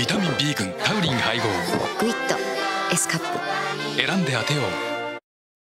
ビタミン B 群タウリン配合ぐいっとエスカップ。 選んで当てよう。